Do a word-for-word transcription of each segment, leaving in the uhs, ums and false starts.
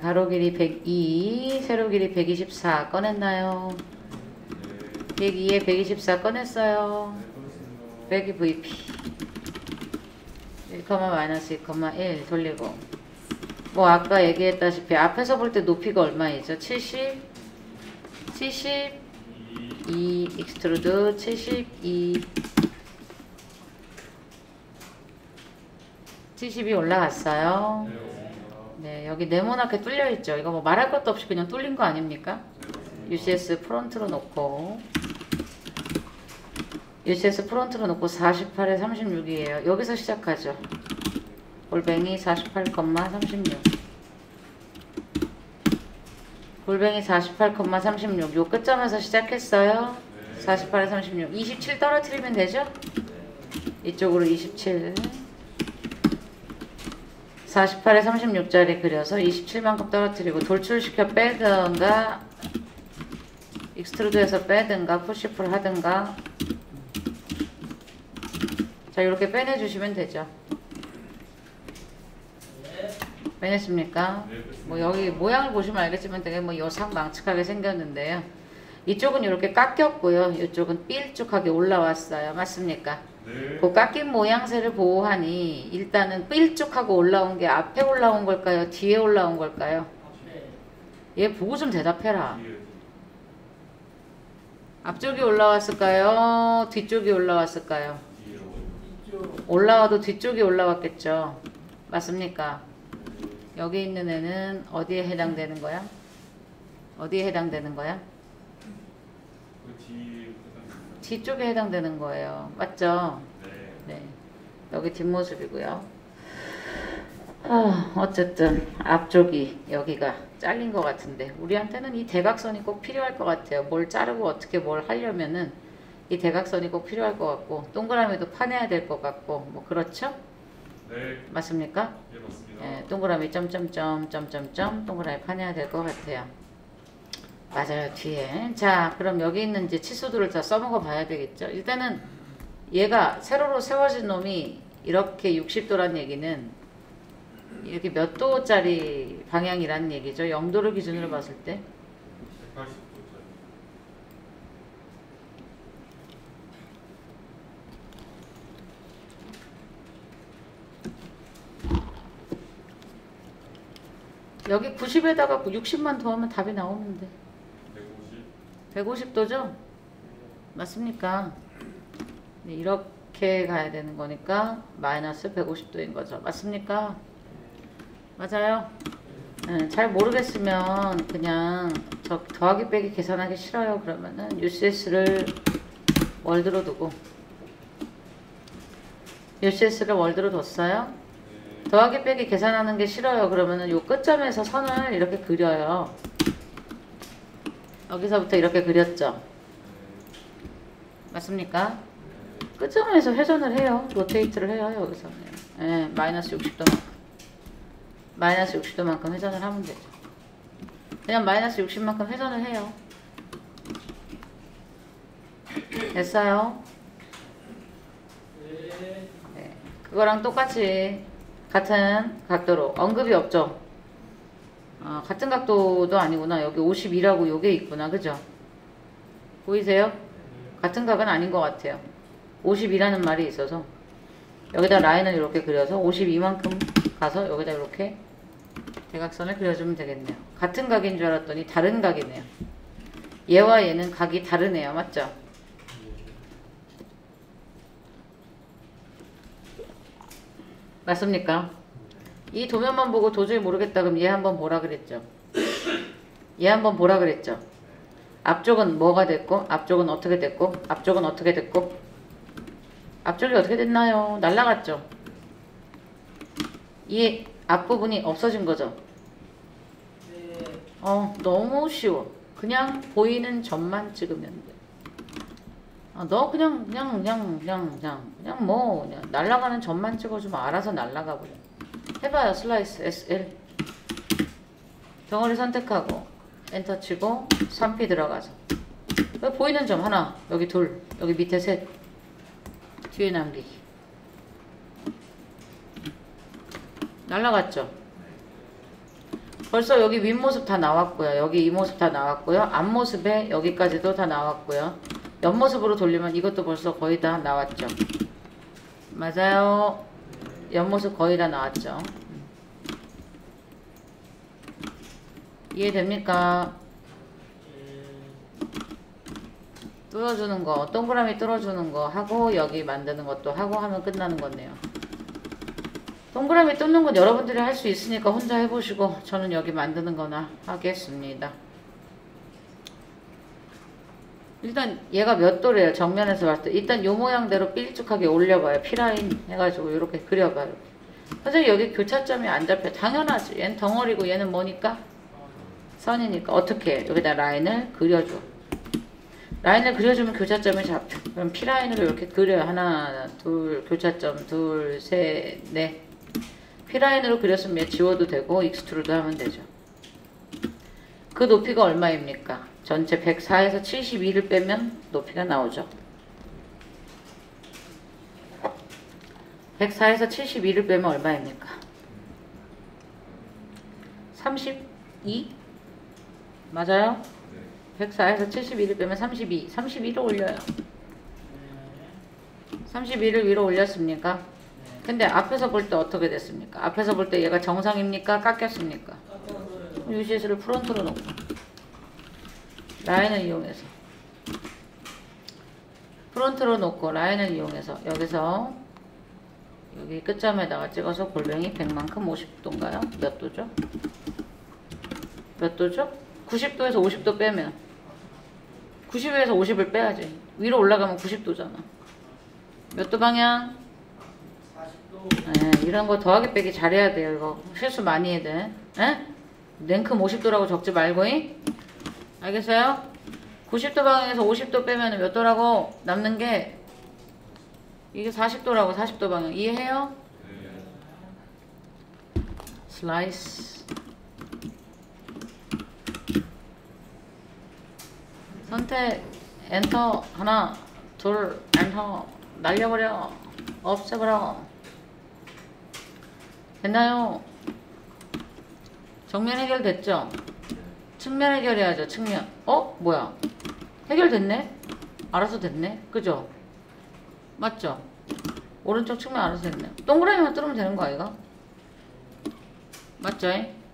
가로 길이 백이, 세로 길이 백이십사 꺼냈나요? 백이에 백이십사 꺼냈어요. 백이 브이피 일, 마이너스 이, 일 돌리고 뭐 아까 얘기했다시피 앞에서 볼 때 높이가 얼마이죠? 칠십, 칠십이 익스트루드 칠십이 칠십이 올라갔어요. 네, 여기 네모나게 뚫려있죠. 이거 뭐 말할 것도 없이 그냥 뚫린 거 아닙니까? 유씨에스 프론트로 놓고 유씨에스 프론트로 놓고 사십팔에 삼십육이에요. 여기서 시작하죠. 골뱅이 사십팔, 삼십육 골뱅이 사십팔, 삼십육 요 끝점에서 시작했어요. 사십팔에 삼십육 이십칠 떨어뜨리면 되죠? 이쪽으로 이십칠 사십팔에 삼십육짜리 그려서 이십칠만큼 떨어뜨리고 돌출시켜 빼든가 익스트루드에서 빼든가 푸시풀 하든가 자 이렇게 빼내주시면 되죠. 빼냈습니까? 뭐 여기 모양을 보시면 알겠지만 되게 뭐 요상망측하게 생겼는데요. 이쪽은 이렇게 깎였고요. 이쪽은 삘쭉하게 올라왔어요. 맞습니까? 네. 그 깎인 모양새를 보호하니 일단은 삘쭉하고 올라온 게 앞에 올라온 걸까요? 뒤에 올라온 걸까요? 얘 보고 좀 대답해라. 앞쪽이 올라왔을까요? 뒤쪽이 올라왔을까요? 올라와도 뒤쪽이 올라왔겠죠. 맞습니까? 여기 있는 애는 어디에 해당되는 거야? 어디에 해당되는 거야? 뒤쪽에 해당되는 거예요. 맞죠? 네. 여기 뒷모습이고요. 아, 어쨌든 앞쪽이 여기가 잘린 것 같은데 우리한테는 이 대각선이 꼭 필요할 것 같아요. 뭘 자르고 어떻게 뭘 하려면은 이 대각선이 꼭 필요할 것 같고 동그라미도 파내야 될 것 같고 뭐 그렇죠? 네. 맞습니까? 네, 맞습니다. 네, 동그라미 점점점 점점점 동그라미 파내야 될 것 같아요. 맞아요. 뒤에. 자 그럼 여기 있는 이제 치수들을 다 써먹어 봐야 되겠죠. 일단은 얘가 세로로 세워진 놈이 이렇게 육십 도란 얘기는 이렇게 몇 도짜리 방향이라는 얘기죠. 영 도를 기준으로 봤을 때 백팔십 도짜리. 여기 구십에다가 육십만 더하면 답이 나오는데 백오십. 백오십 도죠? 맞습니까? 네, 이렇게 가야 되는 거니까 마이너스 백오십 도인 거죠. 맞습니까? 맞아요? 네, 잘 모르겠으면 그냥 저 더하기 빼기 계산하기 싫어요. 그러면은 유씨에스를 월드로 두고 유씨에스를 월드로 뒀어요. 더하기 빼기 계산하는 게 싫어요. 그러면은 요 끝점에서 선을 이렇게 그려요. 여기서부터 이렇게 그렸죠. 맞습니까? 끝점에서 회전을 해요. 로테이트를 해요. 여기서 네, 마이너스 육십 도만큼 마이너스 육십 도만큼 회전을 하면 되죠. 그냥 마이너스 육십만큼 회전을 해요. 됐어요? 네, 그거랑 똑같이 같은 각도로 언급이 없죠. 아, 같은 각도도 아니구나. 여기 오십이라고 요게 있구나. 그죠? 보이세요? 같은 각은 아닌 것 같아요. 오십이라는 말이 있어서 여기다 라인을 이렇게 그려서 오십이만큼 가서 여기다 이렇게 대각선을 그려주면 되겠네요. 같은 각인 줄 알았더니 다른 각이네요. 얘와 얘는 각이 다르네요. 맞죠? 맞습니까? 이 도면만 보고 도저히 모르겠다 그럼 얘 한번 보라 그랬죠. 얘 한번 보라 그랬죠. 앞쪽은 뭐가 됐고 앞쪽은 어떻게 됐고 앞쪽은 어떻게 됐고 앞쪽이 어떻게 됐나요? 날라갔죠. 이 앞부분이 없어진 거죠. 어 너무 쉬워. 그냥 보이는 점만 찍으면 돼. 아, 너 그냥 그냥 그냥 그냥 그냥 그냥 뭐 그냥 날아가는 점만 찍어주면 알아서 날아가 버려. 해봐요. 슬라이스 에스엘 덩어리 선택하고 엔터 치고 삼 피 들어가서 여기 보이는 점 하나, 여기 둘, 여기 밑에 셋, 뒤에 남기기. 날아갔죠. 벌써 여기 윗모습 다 나왔고요. 여기 이 모습 다 나왔고요. 앞모습에 여기까지도 다 나왔고요. 옆모습으로 돌리면 이것도 벌써 거의 다 나왔죠. 맞아요. 옆모습 거의 다 나왔죠. 이해됩니까? 뚫어주는 거, 동그라미 뚫어주는 거 하고 여기 만드는 것도 하고 하면 끝나는 거네요. 동그라미 뚫는 건 여러분들이 할 수 있으니까 혼자 해보시고 저는 여기 만드는 거나 하겠습니다. 일단 얘가 몇 도래요? 정면에서 봤을 때 일단 요 모양대로 삐쭉하게 올려봐요. P라인 해가지고 이렇게 그려봐요. 선생님 여기 교차점이 안 잡혀. 당연하지. 얘는 덩어리고 얘는 뭐니까? 선이니까. 어떻게 해? 여기다 라인을 그려줘. 라인을 그려주면 교차점이 잡혀. 그럼 P라인으로 이렇게 그려요. 하나, 둘, 교차점, 둘, 셋, 넷. P라인으로 그렸으면 얘 지워도 되고 익스트루드 하면 되죠. 그 높이가 얼마입니까? 전체 백사에서 칠십이를 빼면 높이가 나오죠. 백사에서 칠십이를 빼면 얼마입니까? 삼십이? 맞아요? 백사에서 칠십이를 빼면 삼십이. 삼십이를 올려요. 삼십이를 위로 올렸습니까? 근데 앞에서 볼 때 어떻게 됐습니까? 앞에서 볼 때 얘가 정상입니까? 깎였습니까? 유시스를 프론트로 놓고 라인을 이용해서 프론트로 놓고 라인을 이용해서 여기서 여기 끝점에다가 찍어서 골뱅이 백만큼 오십 도인가요? 몇 도죠? 몇 도죠? 구십 도에서 오십 도 빼면 구십에서 오십을 빼야지. 위로 올라가면 구십 도잖아. 몇 도 방향? 사십 도. 네, 이런 거 더하기 빼기 잘해야 돼요. 이거 실수 많이 해야 돼. 에? 냉큼 오십 도라고 적지 말고, 잉? 알겠어요? 구십 도 방향에서 오십 도 빼면 몇 도라고? 남는 게 이게 사십 도라고. 사십 도 방향 이해해요? 슬라이스. 선택 엔터. 하나 둘 엔터. 날려버려. 없애버려. 됐나요? 정면 해결됐죠? 측면 해결해야죠. 측면. 어? 뭐야? 해결됐네? 알아서 됐네? 그죠? 맞죠? 오른쪽 측면 알아서 됐네. 동그라미만 뚫으면 되는 거 아이가? 맞죠?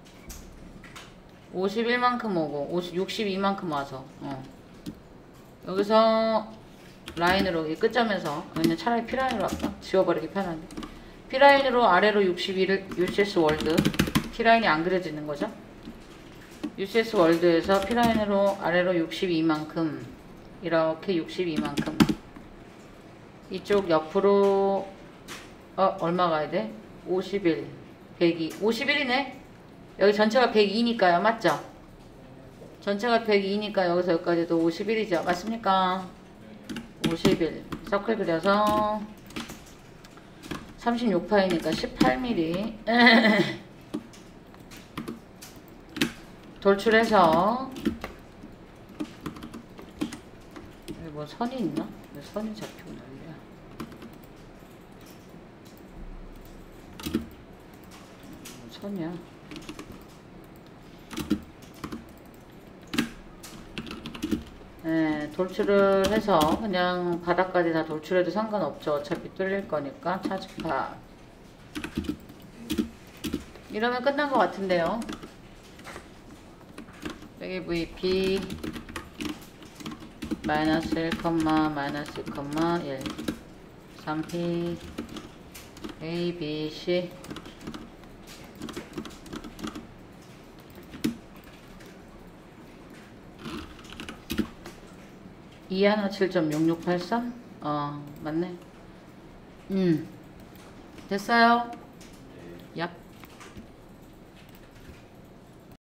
오십일만큼 오고 오십, 육십이만큼 와서 어. 여기서 라인으로 이 끝점에서 그냥 차라리 P라인으로 할까? 지워버리기 편한데 P라인으로 아래로 육십이를 유씨에스 월드 T라인이 안 그려지는 거죠? 유씨에스 월드에서 P라인으로 아래로 육십이만큼 이렇게 육십이만큼 이쪽 옆으로 어 얼마 가야 돼? 오십일 백이 오십일이네? 여기 전체가 백이니까요. 맞죠? 전체가 백이니까 여기서 여기까지도 오십일이죠. 맞습니까? 오십일 서클 그려서 삼십육 파이니까 십팔 밀리미터 돌출해서 여기 뭐 선이 있나? 왜 선이 잡히고 난리야. 뭐 선이야. 네, 돌출을 해서 그냥 바닥까지 다 돌출해도 상관없죠. 어차피 뚫릴 거니까 차주파. 이러면 끝난 것 같은데요. 여기 브이피 마이너스 일, 마이너스 이, 일 삼 피 A, B, C 이하나 칠 점 육육팔삼? 어 맞네. 음 됐어요.